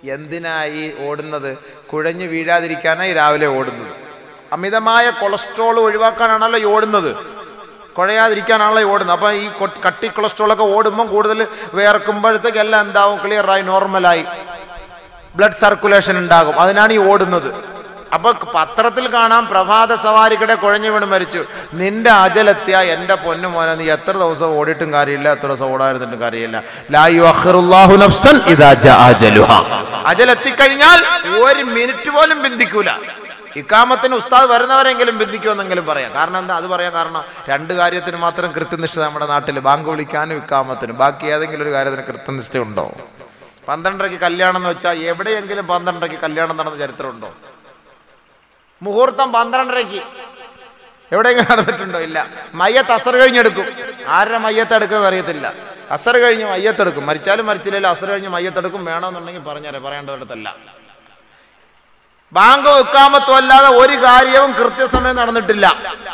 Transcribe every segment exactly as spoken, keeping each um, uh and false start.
എന്തിനായി ഓടുന്നത്? കുഴഞ്ഞു വീഴാതിരിക്കാനായി രാവിലെ ഓടുന്നത്. അമിതമായ കൊളസ്ട്രോൾ ഒഴിവാക്കാനാണല്ലോ ഈ ഓടുന്നത്, കുഴയാതിരിക്കാനാണല്ലോ ഈ ഓടുന്നത്. അപ്പം ഈ കട്ടി കൊളസ്ട്രോളൊക്കെ ഓടുമ്പം കൂടുതൽ വേർക്കുമ്പോഴത്തേക്ക് എല്ലാം എന്താവും? ക്ലിയറായി, നോർമലായി, ബ്ലഡ് സർക്കുലേഷൻ ഉണ്ടാകും. അതിനാണ് ഈ ഓടുന്നത്. അപ്പൊ പത്രത്തിൽ കാണാം പ്രഭാത സവാരിക്കിടെ കുഴഞ്ഞു വീണ് മരിച്ചു. നിന്റെ അജലെത്തിയ എൻ്റെ പൊന്നു മോനെ, നീ എത്ര ദിവസം ഓടിയിട്ടും കാര്യമില്ല, എത്ര ദിവസം ഓടാതിരുന്നിട്ടും കാര്യമില്ല. ലാ യുഅഖിറുല്ലാഹു നഫ്സൻ ഇദാ ജാ അജലുഹാ. അജലെത്തിക്കഴിഞ്ഞാൽ ഒരു മിനിറ്റ് പോലും ബന്ധിക്കൂല. ഇക്കാമത്തിന് ഉസ്താദ് വരുന്നവരെങ്കിലും ബന്ധിക്കുമെന്നെങ്കിലും പറയാം. കാരണം എന്താ അത് പറയാൻ കാരണം? രണ്ട് കാര്യത്തിന് മാത്രം കൃത്യനിഷ്ഠ നമ്മുടെ നാട്ടിൽ, ബാങ്ക് വിളിക്കാനും ഇക്കാമത്തിനും. ബാക്കി ഏതെങ്കിലും ഒരു കാര്യത്തിന് കൃത്യനിഷ്ഠ ഉണ്ടോ? പന്ത്രണ്ടരയ്ക്ക് കല്യാണം എന്ന് വെച്ചാൽ എവിടെയെങ്കിലും പന്ത്രണ്ടരയ്ക്ക് കല്യാണം നടന്ന ചരിത്രമുണ്ടോ? മുഹൂർത്തം പന്ത്രണ്ടരയ്ക്ക് എവിടെയെങ്കിലും നടന്നിട്ടുണ്ടോ? ഇല്ല. മയ്യത്ത് അസർ കഴിഞ്ഞെടുക്കും. ആരുടെ മയ്യത്ത് എടുക്കുന്നത് അറിയത്തില്ല. അസർ കഴിഞ്ഞ് മയ്യത്തെടുക്കും. മരിച്ചാലും മരിച്ചില്ലല്ലോ, അസർ കഴിഞ്ഞ് മയ്യത്തെടുക്കും. വേണമെന്നുണ്ടെങ്കിൽ പറഞ്ഞാലേ, പറയേണ്ടവരടുത്തല്ല. ബാങ്കോ ഇഖാമത്തോ അല്ലാതെ ഒരു കാര്യവും കൃത്യസമയം നടന്നിട്ടില്ല.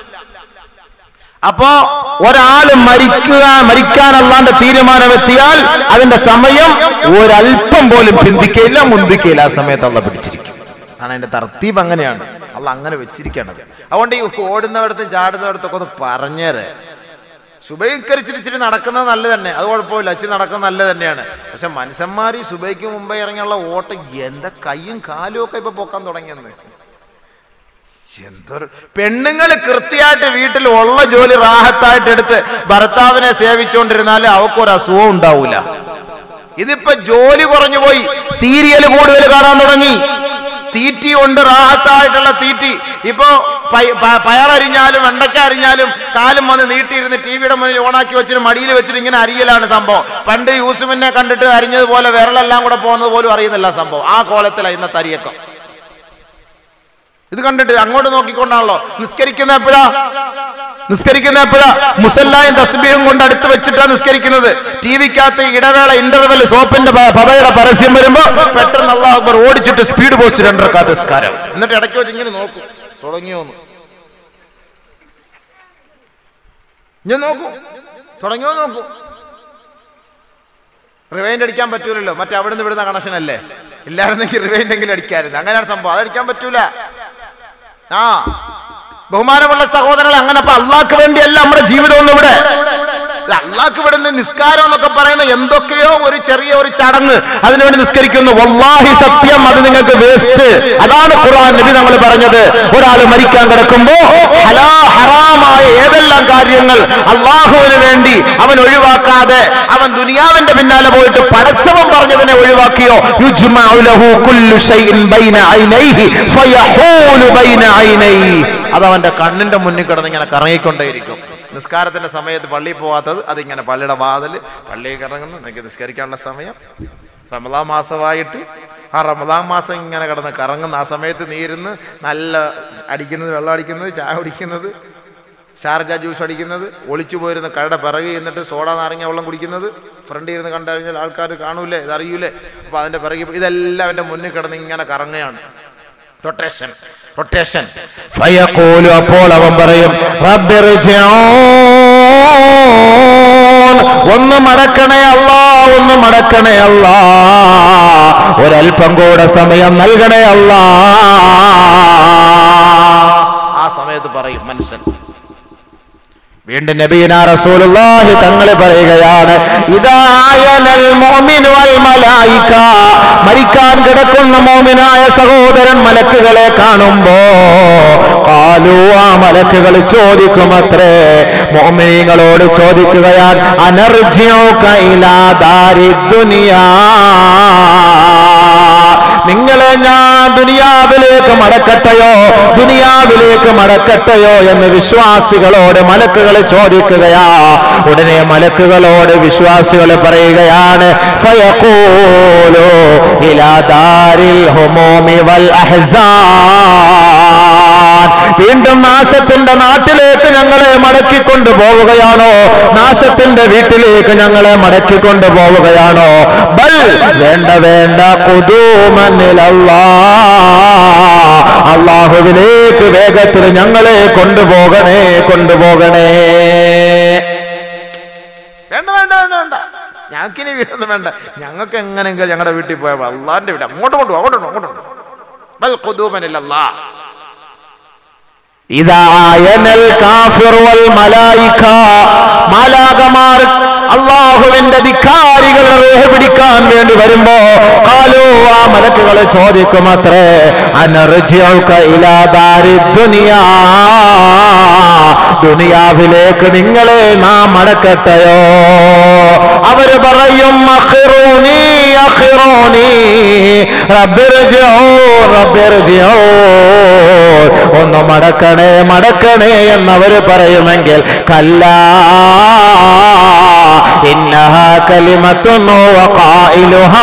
അപ്പോ ഒരാൾ മരിക്കുക മരിക്കാൻ അല്ലാണ്ട് തീരുമാനമെത്തിയാൽ അതിന്റെ സമയം ഒരല്പം പോലും പിന്തിക്കയില്ല, മുന്തിക്കയില്ല. ആ സമയത്ത് അള്ള പിടിച്ചിരിക്കും. ആണ് അതിന്റെ തർത്തീബ്. അങ്ങനെയാണ് അള്ള അങ്ങനെ വെച്ചിരിക്കണത്. അതുകൊണ്ട് ഈ ഓടുന്നവടത്തും ചാടുന്നവടത്തൊക്കെ ഒന്ന് പറഞ്ഞേരെ. സുബൈക്കരിച്ചിരിച്ചിട്ട് നടക്കുന്നത് നല്ല തന്നെ, അത് കുഴപ്പമില്ല, ഇച്ചിരി നടക്കുന്നത് നല്ല തന്നെയാണ്. പക്ഷെ മനുഷ്യന്മാർ ഈ സുബൈക്ക് മുമ്പേ ഇറങ്ങിയുള്ള ഓട്ടം എന്താ കയ്യും കാലും ഒക്കെ ഇപ്പൊ പൊക്കാൻ തുടങ്ങിയെന്ന്. എന്തൊരു പെണ്ണുങ്ങൾ കൃത്യമായിട്ട് വീട്ടിൽ ഉള്ള ജോലി റാഹത്തായിട്ട് എടുത്ത് ഭർത്താവിനെ സേവിച്ചുകൊണ്ടിരുന്നാല് അവക്കൊരു അസുഖം ഉണ്ടാവൂല. ഇതിപ്പോ ജോലി കുറഞ്ഞു പോയി, സീരിയൽ കൂടുതൽ കാണാൻ തുടങ്ങി, തീറ്റി ഉണ്ട്, റാഹത്തായിട്ടുള്ള തീറ്റി. ഇപ്പോ പയറരിഞ്ഞാലും വെണ്ടക്ക അരിഞ്ഞാലും കാലും വന്ന് നീട്ടിയിരുന്ന് ടി വിയുടെ മുന്നിൽ ഓണാക്കി വെച്ചിട്ട് മടിയിൽ വെച്ചിട്ട് ഇങ്ങനെ അരിയലാണ് സംഭവം. പണ്ട് യൂസുഫിനെ കണ്ടിട്ട് അരിഞ്ഞതുപോലെ വിരലെല്ലാം കൂടെ പോകുന്നത് പോലും അറിയുന്നില്ല സംഭവം. ആ കോലത്തിലാണ് ഇന്നത്തെ അരിയൊക്കെ. ഇത് കണ്ടിട്ട് അങ്ങോട്ട് നോക്കിക്കൊണ്ടാണല്ലോ നിസ്കരിക്കുന്ന. എപ്പോഴാ നിസ്കരിക്കുന്ന? എപ്പോഴാ? മുസല്ലായും തസ്ബീഹും കൊണ്ട് അടുത്ത് വെച്ചിട്ടാണ് നിസ്കരിക്കുന്നത്. ടി വിക്കകത്ത് ഇടവേള ഇന്റർവെൽ സോപ്പിന്റെ പതയുടെ പരസ്യം വരുമ്പോ പെട്ടെന്ന് അല്ലാഹു അക്ബർ ഓടിച്ചിട്ട് സ്പീഡ് പോസ്റ്റ് രണ്ടരക്കാത്ത നിസ്കാരം. എന്നിട്ട് ഇടയ്ക്ക് വെച്ച് ഇങ്ങനെ നോക്കും, തുടങ്ങിയോന്ന് ഞാൻ നോക്കൂ, തുടങ്ങിയോ നോക്കൂ. റിവൈൻഡ് അടിക്കാൻ പറ്റൂലല്ലോ, മറ്റേ അവിടെ നിന്ന് വിടുന്ന കണക്ഷൻ അല്ലേ. ഇല്ലായിരുന്നെങ്കിൽ റിവൈൻഡ് എങ്കിലും അടിക്കായിരുന്നു. അങ്ങനെയാണ് സംഭവം. അതടിക്കാൻ പറ്റൂല. ആ ബഹുമാനമുള്ള സഹോദരങ്ങളെ, അങ്ങനെ അപ്പൊ അള്ളാഹ്ക്ക് വേണ്ടിയല്ല നമ്മുടെ ജീവിതം ഒന്നും ഇവിടെ. അള്ളാഹ്ക്ക് വിടുന്ന നിസ്കാരം എന്നൊക്കെ പറയുന്ന എന്തൊക്കെയോ ഒരു ചെറിയ ഒരു ചടങ്ങ്, അതിനുവേണ്ടി നിസ്കരിക്കുന്നു. വല്ലാഹി സത്യം, അത് നിങ്ങൾക്ക് വേസ്റ്റ്. അതാണ് ഖുർആൻ നബി നമ്മൾ പറഞ്ഞത്. ഒരാൾ മരിക്കാൻ കിടക്കുമ്പോ ഹലാ ഹറാമായ ഏതെല്ലാം കാര്യങ്ങൾ അള്ളാഹുവിന് വേണ്ടി അവൻ ഒഴിവാക്കാതെ അവൻ ദുനിയാവിന്റെ പിന്നാലെ പോയിട്ട് പടച്ചവൻ പറഞ്ഞതിനെ ഒഴിവാക്കിയോ, യുജ്മഉ ലഹു കുല്ലു ശൈഇൻ ബൈന ഐനൈഹി ഫയഹൂലു ബൈന ഐനൈഹി, അത് അവന്റെ കണ്ണിന്റെ മുന്നിൽ കിടന്ന് ഇങ്ങനെ കറങ്ങിക്കൊണ്ടേയിരിക്കും. നിസ്കാരത്തിന്റെ സമയത്ത് പള്ളിയിൽ പോകാത്തത് അതിങ്ങനെ പള്ളിയുടെ വാതില് പള്ളിയിൽ ഇറങ്ങുന്നു. എനിക്ക് നിസ്കരിക്കാനുള്ള സമയം റമദാൻ മാസമായിട്ട് ആ റമദാൻ മാസം ഇങ്ങനെ കിടന്ന് കറങ്ങുന്ന ആ സമയത്ത് നീരുന്ന് നല്ല അടിക്കുന്നത്, വെള്ളം അടിക്കുന്നത്, ചായ കുടിക്കുന്നത്, ഷാർജ ജ്യൂസ് അടിക്കുന്നത്, ഒളിച്ചു പോയിരുന്ന കടയുടെ പിറകെ എന്നിട്ട് സോഡ നാരങ്ങ വെള്ളം കുടിക്കുന്നത്, ഫ്രണ്ടിൽ ഇരുന്ന് കണ്ടു കഴിഞ്ഞാൽ ആൾക്കാർ കാണൂലേ, ഇതറിയൂലേ. അപ്പൊ അതിന്റെ പിറകെ ഇതെല്ലാം എൻ്റെ മുന്നിൽ കിടന്ന് ഇങ്ങനെ കറങ്ങുകയാണ്. റൊട്ടേഷൻ റൊട്ടേഷൻ ഫയഖൂലു, അപ്പോൾ അവൻ പറയും റബ്ബിർജിഊൻ, ഒന്ന് മടക്കണേ അല്ലാ, ഒന്ന് മടക്കണേ അല്ലാ, ഒരൽപ്പം കൂടെ സമയം നൽകണേ അല്ലാ. ആ സമയത്ത് പറയും മനുഷ്യൻ. വീണ്ടും നബിയുനാ റസൂലുള്ളാഹി തങ്ങൾ പറയുകയാണ്, ഇദായനൽ മുഅ്മിനു വൽ മലായിക, മരിക്കാൻ കിടക്കുന്ന മുഅ്മിനായ സഹോദരൻ മലക്കുകളെ കാണുമ്പോ ഖാലു, ആ മലക്കുകൾ ചോദിക്കുമത്രേ, മുഅ്മിനീങ്ങളോട് ചോദിക്കുകയാണ്, അനർജിഉക ഇലാ ദാരിദ് ദുനിയാ, നിങ്ങളെ ഞാൻ ദുനിയാവിലേക്ക് മടക്കട്ടെയോ, ദുനിയാവിലേക്ക് മടക്കട്ടെയോ എന്ന് വിശ്വാസികളോട് മലക്കുകൾ ചോദിക്കുകയാ. ഉടനെ മലക്കുകളോട് വിശ്വാസികൾ പറയുകയാണ്, ഫയഖൂലു ഇലാ ദാരിൽ ഹുമൂമി വൽ അഹ്സാൻ, വീണ്ടും നാശത്തിന്റെ നാട്ടിലേക്ക് ഞങ്ങളെ മടക്കിക്കൊണ്ടു പോവുകയാണോ, നാശത്തിന്റെ വീട്ടിലേക്ക് ഞങ്ങളെ മടക്കിക്കൊണ്ടു പോവുകയാണോ? ബൽ, വേണ്ട വേണ്ട, ഖുദൂമൻ അല്ലാഹുവിലേക്ക് വേഗത്തിൽ ഞങ്ങളെ കൊണ്ടുപോകണേ, കൊണ്ടുപോകണേ. വേണ്ട വേണ്ട വേണ്ട വേണ്ട ഞങ്ങൾക്കിനി വീടൊന്നും വേണ്ട, ഞങ്ങൾക്ക് എങ്ങനെയെങ്കിലും ഞങ്ങളുടെ വീട്ടിൽ പോയാൽ അള്ളാന്റെ വീട് അങ്ങോട്ട് കൊണ്ടുപോകും, അങ്ങോട്ട് അങ്ങോട്ടുണ്ട് ബൽ ഖുദൂമനില്ലല്ലാഹ്. ഇദായനൽ കാഫിർ വൽ മലായിക, മാലാകമാർ അല്ലാഹുവിന്റെ ധിക്കാരികളെ റൂഹ് പിടിക്കാൻ വേണ്ടി വരുമ്പോ ഖാലൂ, ആ മലക്കുകൾ ചോദിക്കുമത്രേ, അനർജിഉക ഇലാ ദാരിദ് ദുനിയാ, ദുനിയാവിലേക്ക് നിങ്ങളെ നാം മടക്കട്ടെയോ? അവര് പറയും അഖിറൂനി അഖിറൂനി റബ്ബിർജിഊ റബ്ബിർജിഊ, ഒന്ന് മടക്കണേ മടക്കണേ എന്നവര് പറയുമെങ്കിൽ കല്ലാ ഇന്നഹാ കലിമത്തുൻ വഖായിലുഹാ,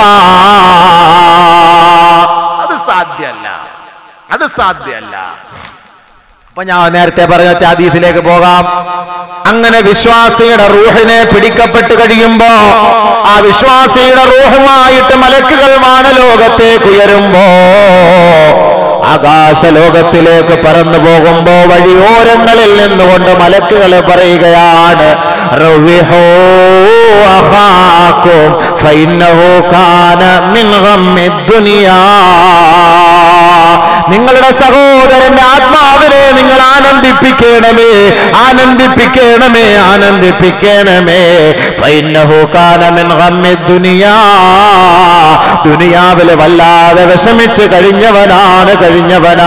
അത് സാധ്യമല്ല, അത് സാധ്യമല്ല. അപ്പൊ ഞാൻ നേരത്തെ പറഞ്ഞ ഹദീസിലേക്ക് പോകാം. അങ്ങനെ വിശ്വാസിയുടെ റൂഹിനെ പിടിക്കപ്പെട്ട് കഴിയുമ്പോ ആ വിശ്വാസിയുടെ റൂഹുമായിട്ട് മലക്കുകൾ വാനലോകത്തേക്ക് ഉയരുമ്പോ, ആകാശലോകത്തിലേക്ക് പറന്നു പോകുമ്പോ വഴിയോരങ്ങളിൽ നിന്നുകൊണ്ട് മലക്കുകൾ പറയുകയാണ്, റവ്വിഹൂ അഖാകും ഫഇന്നഹു കാന മിൻ ഗമ്മിദ് ദുനിയാ, നിങ്ങളുടെ സഹോദരന്റെ ആത്മാവിനെ നിങ്ങൾ ആനന്ദിപ്പിക്കണമേ ആനന്ദിപ്പിക്കണമേ ആനന്ദിപ്പിക്കണമേ ഫഇന്നഹു കാന മിൻ ഗമ്മിദ് ദുനിയാ, ദുനിയാവിൽ വല്ലാതെ വിഷമിച്ച് കഴിഞ്ഞവനാണ് കഴിഞ്ഞവനാ.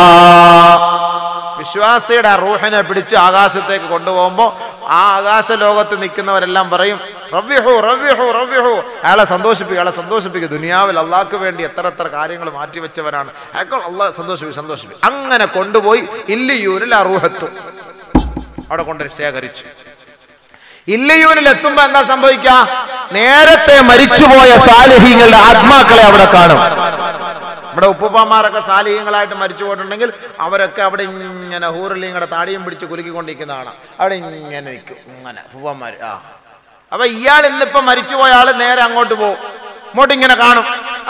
വിശ്വാസിയുടെ റൂഹിനെ പിടിച്ച് ആകാശത്തേക്ക് കൊണ്ടുപോകുമ്പോ ആ ആകാശ ലോകത്ത് നിൽക്കുന്നവരെല്ലാം പറയും റവ്വിഹു റവ്വിഹു റവ്വിഹു, അയാളെ സന്തോഷിപ്പിക്കുക അയാളെ സന്തോഷിപ്പിക്കുക, ദുനിയാവിൽ അള്ളാഹ്ക്ക് വേണ്ടി എത്ര എത്ര കാര്യങ്ങൾ മാറ്റിവെച്ചവരാണ്, അയാൾ അള്ളാഹ് സന്തോഷിപ്പിക്കും സന്തോഷിപ്പിക്കും. അങ്ങനെ കൊണ്ടുപോയി ഇല്ലിയൂരിൽ ആ റൂഹെത്തും, അവിടെ കൊണ്ടുപോയി ശേഖരിച്ചു. ഇല്ലിയൂരിൽ എത്തുമ്പോ എന്താ സംഭവിക്കുക? നേരത്തെ മരിച്ചുപോയ സാലിഹീങ്ങളുടെ ആത്മാക്കളെ അവിടെ കാണും. ഇവിടെ ഉപ്പുപ്പാമാരൊക്കെ സാലിഹ്യങ്ങളായിട്ട് മരിച്ചു പോയിട്ടുണ്ടെങ്കിൽ അവരൊക്കെ അവിടെ ഇങ്ങനെ ഹൂറലിങ്ങളുടെ താടിയും പിടിച്ച് കുലുക്കിക്കൊണ്ടിരിക്കുന്നതാണ്, അവിടെ ഇങ്ങനെ നിൽക്കും ഇങ്ങനെ ഉപ്പുപ്പാമാര്. ആ അപ്പൊ ഇയാൾ ഇന്നിപ്പോ മരിച്ചുപോയ ആള് നേരെ അങ്ങോട്ട് പോകും, ഇങ്ങോട്ട് ഇങ്ങനെ കാണും.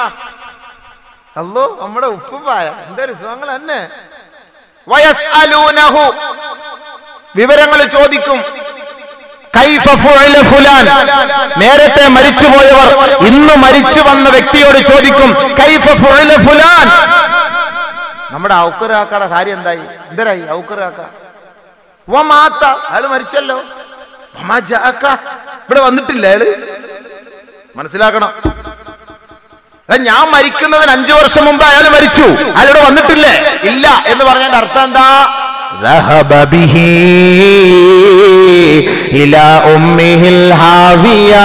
അല്ലോ നമ്മുടെ ഉപ്പുപ്പായ എന്തൊരു സുഖങ്ങൾ തന്നെ. വയസ്അലൂനഹു, വിവരങ്ങൾ ചോദിക്കും. കൈഫ ഫുഅല ഫുലാൻ, നേരത്തെ മരിച്ചുപോയവർ ഇന്ന് മരിച്ചു വന്ന വ്യക്തിയോട് ചോദിക്കും കൈഫ ഫുഅല ഫുലാൻ, നമ്മുടെ ഔക്കറാക്കയുടെ കാര്യം എന്തായി, എന്തരായി ഔക്കറാക്ക? വമാത, അയാൾ മരിച്ചല്ലോ. വമാജഅക, ഇവിടെ വന്നിട്ടില്ല അയാള്. മനസ്സിലാക്കണം, ഞാൻ മരിക്കുന്നതിന് അഞ്ചു വർഷം മുമ്പ് അയാൾ മരിച്ചു, അയാളിവിടെ വന്നിട്ടില്ലേ? ഇല്ല എന്ന് പറഞ്ഞതിന്റെ അർത്ഥം എന്താ? ذهب به إلى أمه الهاوية.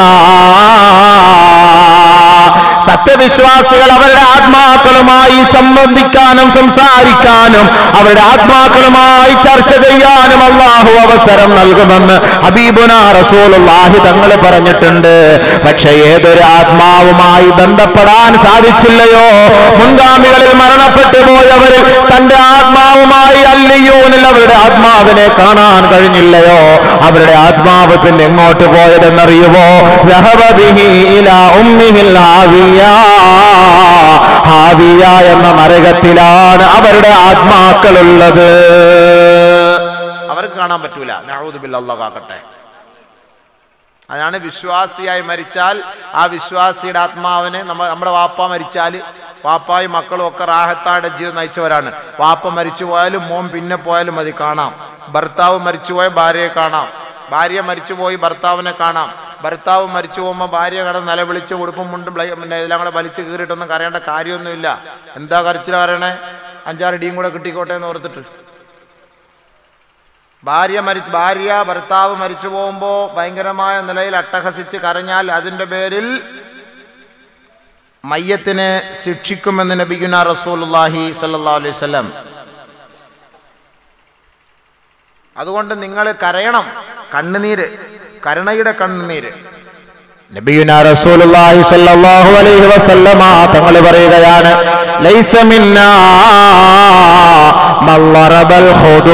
സത്യവിശ്വാസികൾ അവരുടെ ആത്മാക്കളുമായി സംബന്ധിക്കാനും സംസാരിക്കാനും അവരുടെ ആത്മാക്കളുമായി ചർച്ച ചെയ്യാനും അല്ലാഹു അവസരം നൽകുമെന്ന് ഹബീബുനാ റസൂലുള്ളാഹി തങ്ങൾ പറഞ്ഞിട്ടുണ്ട്. പക്ഷെ ഏതൊരു ആത്മാവുമായി ബന്ധപ്പെടാൻ സാധിച്ചില്ലയോ, മുൻഗാമികളിൽ മരണപ്പെട്ടു പോയവരിൽ തന്റെ ആത്മാവുമായി അല്ലിയൂനിൽ അവരുടെ ആത്മാവിനെ കാണാൻ കഴിഞ്ഞില്ലയോ, അവരുടെ ആത്മാവ് പിന്നെ എങ്ങോട്ട് പോയതെന്നറിയുമോ? ذهب به إلى أمه الهاوية. ഹാവിയ എന്ന നരകത്തിലാണ് അവരുടെ ആത്മാക്കളുള്ളത്. അവർക്ക് കാണാൻ പറ്റൂല. നഊദു ബില്ലാഹ്, അല്ലാഹു കാക്കട്ടെ. അതാണ് വിശ്വാസിയായി മരിച്ചാൽ ആ വിശ്വാസിയുടെ ആത്മാവിനെ നമ്മ നമ്മുടെ വാപ്പ മരിച്ചാൽ വാപ്പായും മക്കളും ഒക്കെ റാഹത്തായുടെ ജീവിതം നയിച്ചവരാണ്. വാപ്പ മരിച്ചു പോയാലും മോൻ പിന്നെ പോയാലും മതി കാണാം. ഭർത്താവ് മരിച്ചുപോയ ഭാര്യയെ കാണാം, ഭാര്യ മരിച്ചുപോയി ഭർത്താവിനെ കാണാം. ഭർത്താവ് മരിച്ചു പോകുമ്പോൾ ഭാര്യ കടന്ന് നിലവിളിച്ച് ഉടുപ്പും മുണ്ടും പിന്നെ ഇതെല്ലാം കൂടെ വലിച്ചു കീറിയിട്ടൊന്നും കരയേണ്ട കാര്യമൊന്നുമില്ല. എന്താ കരച്ചിൽ കരയണേ? അഞ്ചാറ് ഇടിയും കൂടെ കിട്ടിക്കോട്ടെ എന്ന് ഓർത്തിട്ട്. ഭാര്യ മരി ഭാര്യ ഭർത്താവ് മരിച്ചു പോകുമ്പോൾ ഭയങ്കരമായ നിലയിൽ അട്ടഹസിച്ച് കരഞ്ഞാൽ അതിൻ്റെ പേരിൽ മയ്യത്തിനെ ശിക്ഷിക്കുമെന്ന് നബിയുനാ റസൂലുള്ളാഹി സ്വല്ലല്ലാഹു അലൈഹി വസല്ലം. അതുകൊണ്ട് നിങ്ങൾ കരയണം, കണ്ണുനീര്, കരുണയുടെ കണ്ണുനീര്. നബിയുനാ റസൂലുള്ളാഹി സ്വല്ലല്ലാഹു അലൈഹി വസല്ലമ തങ്ങൾ പറയുകയാണ്, ലൈസ മിന്നാ മല്ലറബൽ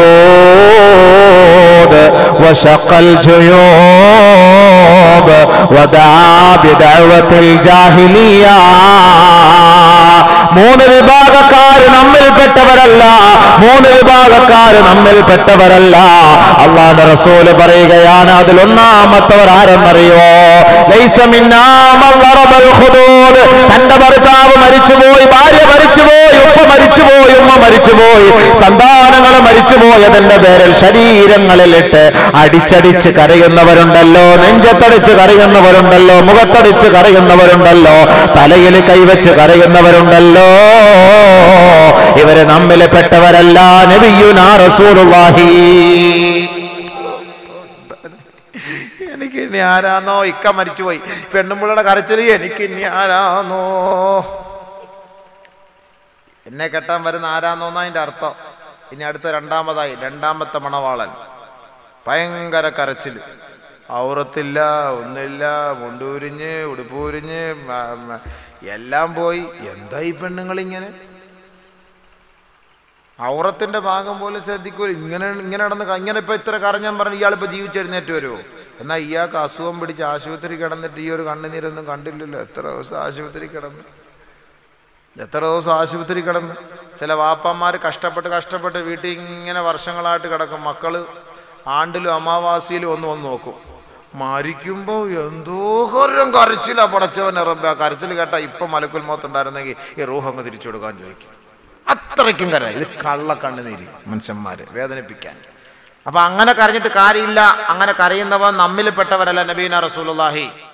ഖുദൂദ് വശഖൽ ജുയൂബ് വദആ ബിദഅവത്തിൽ ജാഹിലിയ. മൂന്ന് വിഭാഗക്കാർ നമ്മിൽപ്പെട്ടവരല്ല. പെട്ടവരല്ല, മൂന്ന് വിഭാഗക്കാർ നമ്മിൽ പെട്ടവരല്ല. അല്ലാഹുവിന്റെ റസൂല് പറയുകയാണ്, അതിൽ ഒന്നാമത്തവർ ആരെന്നറിയോ? ലൈസ മിന്നാ മൻ ളറബൽ ഖുദൂദ്. തന്റെ ഭർത്താവ് മരിച്ചുപോയി, ഭാര്യ മരിച്ചുപോയി, ഉപ്പ മരിച്ചുപോയി, ഉമ്മ മരിച്ചുപോയി, സന്താനങ്ങൾ മരിച്ചുപോയതിന്റെ പേരിൽ ശരീരങ്ങളിലിട്ട് അടിച്ചടിച്ച് കരയുന്നവരുണ്ടല്ലോ, നെഞ്ചത്തടിച്ച് കരയുന്നവരുണ്ടല്ലോ, മുഖത്തടിച്ച് കരയുന്നവരുണ്ടല്ലോ, തലയിൽ കൈവച്ച് കരയുന്നവരുണ്ടല്ലോ. ഇവര് നമ്മിൽ പെട്ടവരല്ല. നബിയുനാ റസൂലുള്ളാഹി. എനിക്ക് ഇനി ആരാന്നോ, ഇക്ക മരിച്ചുപോയി, പെണ്ണുമ്പിള്ളയുടെ കരച്ചില് എനിക്ക് ഇനി ആരാന്നോ, എന്നെ കെട്ടാൻ വരുന്ന ആരാന്നോന്നാ അതിന്റെ അർത്ഥം. ഇനി അടുത്ത രണ്ടാമതായി രണ്ടാമത്തെ മണവാളൻ, ഭയങ്കര കരച്ചില്, ഔറത്തില്ല, ഒന്നില്ല, മുണ്ടൂരിഞ്ഞ് ഉടുപ്പൂരിഞ്ഞ് എല്ലാം പോയി. എന്താ ഈ പെണ്ണുങ്ങളിങ്ങനെ ഔറത്തിന്റെ ഭാഗം പോലെ ശ്രദ്ധിക്കൂല, ഇങ്ങനെ ഇങ്ങനെ നടന്ന് ഇങ്ങനെ ഇപ്പൊ ഇത്ര കരഞ്ഞാൻ പറഞ്ഞു ഇയാളിപ്പോ ജീവിച്ചെഴുന്നേറ്റ് വരുമോ? എന്നാൽ ഇയാൾക്ക് അസുഖം പിടിച്ച് ആശുപത്രി കിടന്നിട്ട് ഈ ഒരു കണ്ണുനീരൊന്നും കണ്ടില്ലല്ലോ. എത്ര ദിവസം ആശുപത്രി കിടന്ന് എത്ര ദിവസം ആശുപത്രി കിടന്ന് ചില വാപ്പന്മാർ കഷ്ടപ്പെട്ട് കഷ്ടപ്പെട്ട് വീട്ടിൽ ഇങ്ങനെ വർഷങ്ങളായിട്ട് കിടക്കും. മക്കള് ആണ്ടിലും അമാവാസിയിലും ഒന്ന് വന്ന് നോക്കും. മരിക്കുമ്പോ എന്തോരം കരച്ചിലാ പടച്ചവൻ ഇറമ്പ. ആ കരച്ചിൽ കേട്ടാ ഇപ്പൊ മലക്കുൽ മൗത്ത് ഉണ്ടായിരുന്നെങ്കിൽ ഈ റൂഹ് അങ്ങ് തിരിച്ചു കൊടുക്കാൻ ചോദിക്കും. അത്രയ്ക്കും കര. ഇത് കള്ള കണ്ണുനീര് മനുഷ്യന്മാരെ വേദനിപ്പിക്കാൻ. അപ്പൊ അങ്ങനെ കരഞ്ഞിട്ട് കാര്യമില്ല. അങ്ങനെ കരയുന്നവൻ നമ്മിൽ പെട്ടവരല്ല. നബീന റസൂലുള്ളാഹി